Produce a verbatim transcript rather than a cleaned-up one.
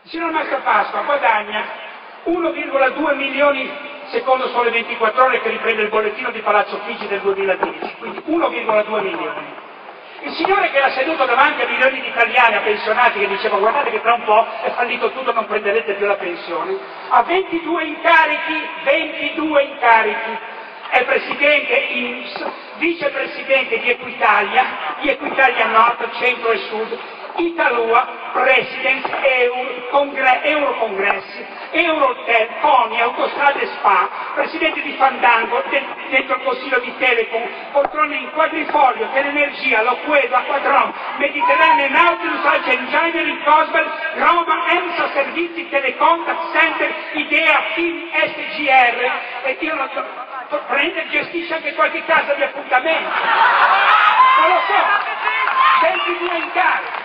Il signor Mastrapasqua guadagna uno virgola due milioni secondo Sole ventiquattro Ore, che riprende il bollettino di Palazzo Chigi del duemiladieci, quindi uno virgola due milioni. Il signore che era seduto davanti a milioni di italiani, a pensionati, che diceva guardate che tra un po' è fallito tutto, non prenderete più la pensione, ha ventidue incarichi, ventidue incarichi, è presidente I N P S, vicepresidente di Equitalia, di Equitalia Nord, Centro e Sud, Italua, Presidente, Euro, Congre, Eurocongressi, Eurotel, Coni, Autostrade Spa, Presidente di Fandango, de, dentro il Consiglio di Telecom, poltrone in Quadrifoglio, Telenergia, Loquedo, Acquadrom, Mediterraneo, Nautilus, Alge Engineering, Cosbel, Roma, EMSA, Servizi, Telecontact Center, Idea, Film, S G R, e io non so, prende e gestisce anche qualche casa di appuntamento. Non lo so, ventidue incarichi.